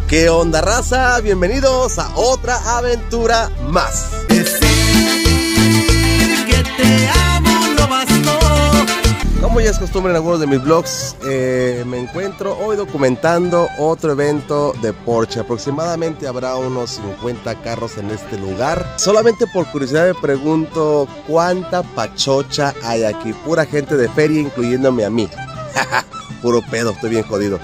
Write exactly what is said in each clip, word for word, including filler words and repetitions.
¿Qué onda, raza? Bienvenidos a otra aventura más. Decir que te amo no bastó. Como ya es costumbre en algunos de mis vlogs, eh, me encuentro hoy documentando otro evento de Porsche. Aproximadamente habrá unos cincuenta carros en este lugar. Solamente por curiosidad me pregunto cuánta pachocha hay aquí. Pura gente de feria, incluyéndome a mí. Puro pedo, estoy bien jodido.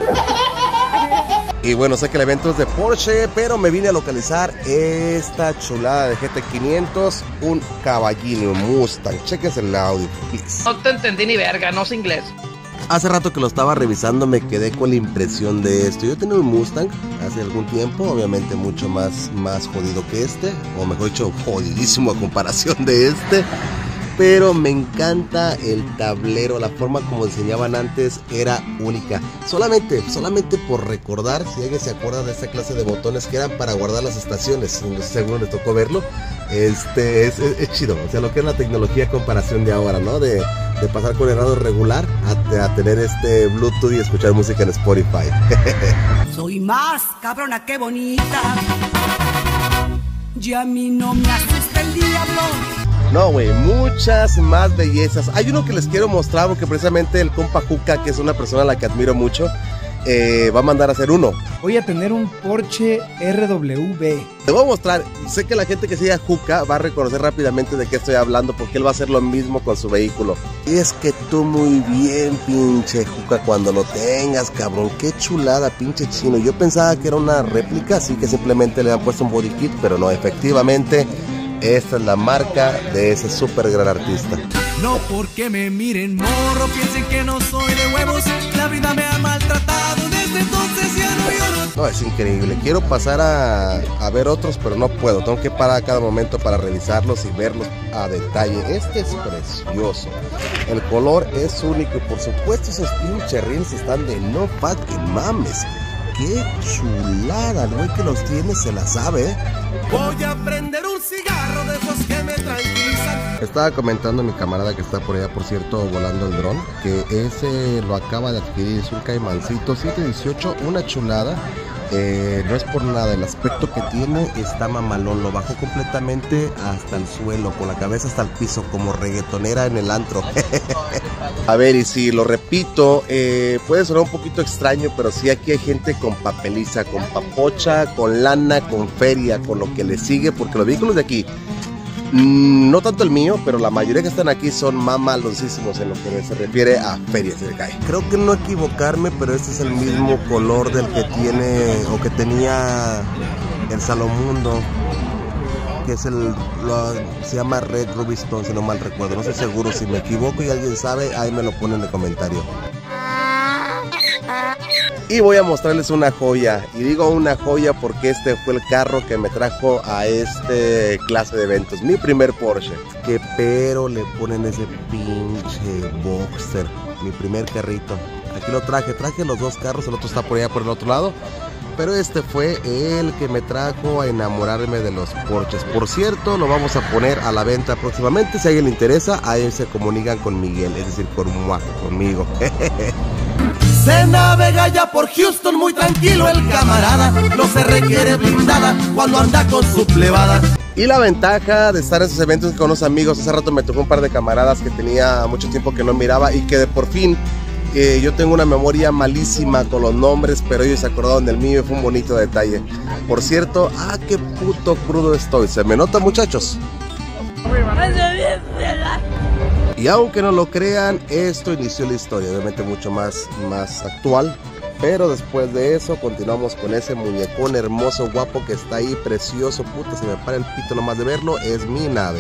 Y bueno, sé que el evento es de Porsche, pero me vine a localizar esta chulada de G T quinientos, un caballino Mustang. Chequense el audio, please. No te entendí ni verga, no sé inglés. Hace rato que lo estaba revisando me quedé con la impresión de esto. Yo tenía un Mustang hace algún tiempo, obviamente mucho más, más jodido que este, o mejor dicho, jodidísimo a comparación de este. Pero me encanta el tablero, la forma como enseñaban antes era única. Solamente, solamente por recordar, si alguien se acuerda de esta clase de botones que eran para guardar las estaciones, seguro les tocó verlo. Este es, es, es chido, o sea, lo que es la tecnología a comparación de ahora, ¿no? De, de pasar con el radio regular a, a tener este Bluetooth y escuchar música en Spotify. Soy más cabrona que bonita, y a mí no me asusta el diablo. No, güey, muchas más bellezas. Hay uno que les quiero mostrar porque precisamente el compa Juca, que es una persona a la que admiro mucho, eh, va a mandar a hacer uno. Voy a tener un Porsche R W B. Te voy a mostrar. Sé que la gente que sigue a Juca va a reconocer rápidamente de qué estoy hablando, porque él va a hacer lo mismo con su vehículo. Y es que tú muy bien, pinche Juca, cuando lo tengas, cabrón. Qué chulada, pinche chino. Yo pensaba que era una réplica, así que simplemente le han puesto un body kit, pero no, efectivamente esta es la marca de ese súper gran artista. No porque me miren morro, piensen que no soy de huevos. La vida me ha maltratado, desde entonces ya no lloro. No, es increíble. Quiero pasar a, a ver otros, pero no puedo. Tengo que parar a cada momento para revisarlos y verlos a detalle. Este es precioso. El color es único. Y por supuesto esos pinches reels están de no fucking mames. Qué chulada. El güey que los tiene se la sabe, ¿eh? Voy a prender un cigarro de esos que me tranquilizan. Estaba comentando mi camarada que está por allá, por cierto, volando el dron, que ese lo acaba de adquirir. Es un Caimancito siete dieciocho, una chulada. Eh, no es por nada, el aspecto que tiene está mamalón. Lo bajó completamente hasta el suelo, con la cabeza hasta el piso, como reggaetonera en el antro. A ver, y si lo repito, eh, puede sonar un poquito extraño, pero sí, aquí hay gente con papeliza, con papocha, con lana, con feria, con lo que le sigue, porque los vehículos de aquí, mmm, no tanto el mío, pero la mayoría que están aquí son mamaloncísimos en lo que se refiere a ferias de calle. Creo que no equivocarme, pero este es el mismo color del que tiene o que tenía el Salomundo, que es el, lo, se llama Red Ruby Stone, si no mal recuerdo. No estoy seguro, si me equivoco y alguien sabe, ahí me lo ponen en el comentario. Y voy a mostrarles una joya, y digo una joya porque este fue el carro que me trajo a este clase de eventos, mi primer Porsche. Que pero le ponen ese pinche Boxster, mi primer carrito. Aquí lo traje, traje los dos carros, el otro está por allá por el otro lado. Pero este fue el que me trajo a enamorarme de los Porsches. Por cierto, lo vamos a poner a la venta próximamente. Si a alguien le interesa, ahí se comunican con Miguel, es decir, con Mua, conmigo. Se navega ya por Houston muy tranquilo el camarada. No se requiere blindada cuando anda con su plebada. Y la ventaja de estar en esos eventos con unos amigos. Hace rato me tocó un par de camaradas que tenía mucho tiempo que no miraba y que de por fin... Eh, yo tengo una memoria malísima con los nombres, pero ellos se acordaron del mío y fue un bonito detalle. Por cierto, ah, qué puto crudo estoy. ¿Se me nota, muchachos? Y aunque no lo crean, esto inició la historia, obviamente mucho más, más actual. Pero después de eso, continuamos con ese muñecón hermoso, guapo que está ahí, precioso. Puta, se me para el pito nomás de verlo. Es mi nave.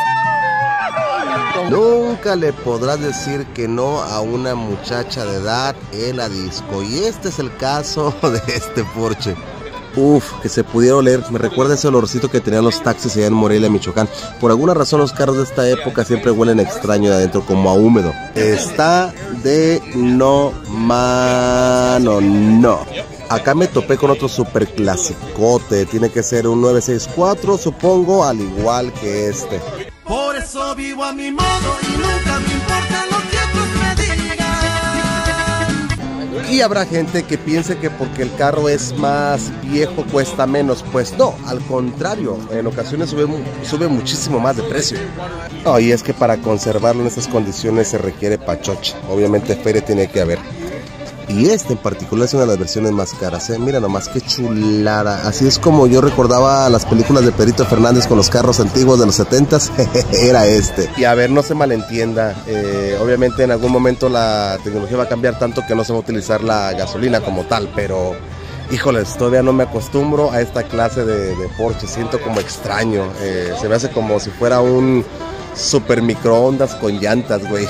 Nunca le podrás decir que no a una muchacha de edad en la disco. Y este es el caso de este Porsche. Uf, que se pudiera oler. Me recuerda ese olorcito que tenían los taxis allá en Morelia, Michoacán. Por alguna razón los carros de esta época siempre huelen extraño de adentro, como a húmedo. Está de no mano, no. Acá me topé con otro super clasicote. Tiene que ser un nueve seis cuatro, supongo, al igual que este. Por eso vivo a mi modo y nunca me importa lo que otros me digan. Y habrá gente que piense que porque el carro es más viejo cuesta menos. Pues no, al contrario, en ocasiones sube, sube muchísimo más de precio. No, y es que para conservarlo en estas condiciones se requiere pachoche. Obviamente feria tiene que haber. Y este en particular es una de las versiones más caras, ¿eh? Mira nomás qué chulada. Así es como yo recordaba las películas de Pedrito Fernández con los carros antiguos de los setentas. Era este. Y a ver, no se malentienda. Eh, obviamente en algún momento la tecnología va a cambiar tanto que no se va a utilizar la gasolina como tal. Pero, híjoles, todavía no me acostumbro a esta clase de, de Porsche. Siento como extraño. Eh, se me hace como si fuera un super microondas con llantas, güey.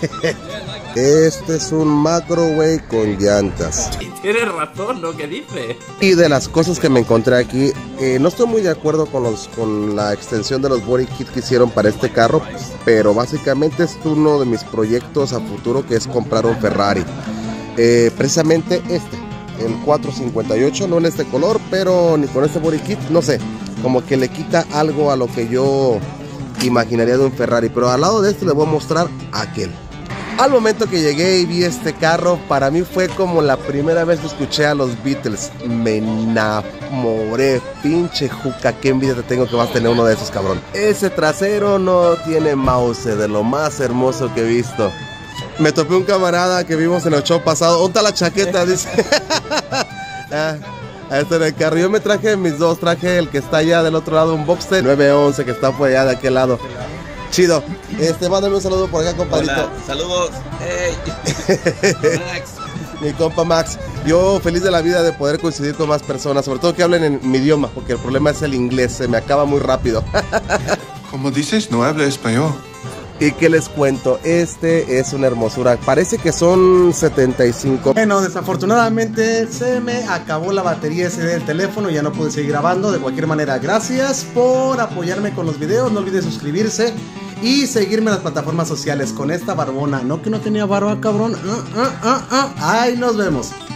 Este es un macro, güey, con llantas. Tienes razón lo que dice. Y de las cosas que me encontré aquí, eh, no estoy muy de acuerdo con, los, con la extensión de los body kits que hicieron para este carro, pero básicamente es uno de mis proyectos a futuro, que es comprar un Ferrari. Eh, precisamente este, el cuatrocientos cincuenta y ocho, no en este color, pero ni con este body kit, no sé, como que le quita algo a lo que yo imaginaría de un Ferrari. Pero al lado de este le voy a mostrar aquel. Al momento que llegué y vi este carro, para mí fue como la primera vez que escuché a los Beatles. Me enamoré, pinche juca, qué envidia te tengo que vas a tener uno de esos, cabrón. Ese trasero no tiene mouse, de lo más hermoso que he visto. Me topé un camarada que vimos en el show pasado. ¿Dónde está la chaqueta? Dice. Ah, ahí está en el carro. Yo me traje mis dos, traje el que está allá del otro lado, un Boxster nueve once que está por allá de aquel lado. Chido. Este, mándame un saludo por acá, compadrito. Hola, saludos. Hey. Max. Mi compa Max. Yo feliz de la vida de poder coincidir con más personas, sobre todo que hablen en mi idioma, porque el problema es el inglés, se me acaba muy rápido. ¿Cómo dices? No hablo español. ¿Y qué les cuento? Este es una hermosura. Parece que son setenta y cinco. Bueno, desafortunadamente se me acabó la batería ese del teléfono. Ya no pude seguir grabando. De cualquier manera, gracias por apoyarme con los videos. No olvides suscribirse y seguirme en las plataformas sociales con esta barbona. No que no tenía barba, cabrón. Uh, uh, uh, uh. Ahí nos vemos.